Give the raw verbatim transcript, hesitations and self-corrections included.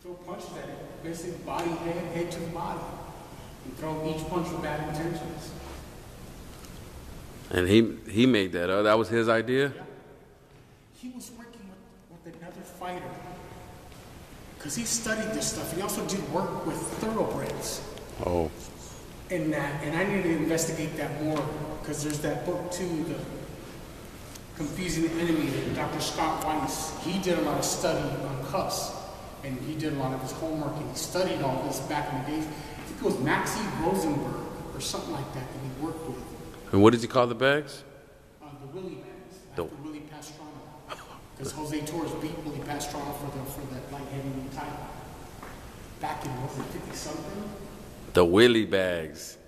throw punches at it, basically body, head, head to the body, and throw each punch with bad intentions. And he he made that up. That was his idea? Yeah. He was working with, with another fighter because he studied this stuff. He also did work with thoroughbreds. Oh. And that, and I need to investigate that more because there's that book too, the Confusing the Enemy, Doctor Scott Weiss. He did a lot of study on Cus, and he did a lot of his homework, and he studied all this back in the days. I think it was Maxie Rosenberg or something like that that he worked with. And what does he call the bags? Uh, the Willie bags, The- after Willie Pastrano. Because Jose Torres beat Willie Pastrano for the for that light heavyweight title back in what was it, fifty something. The Willie bags.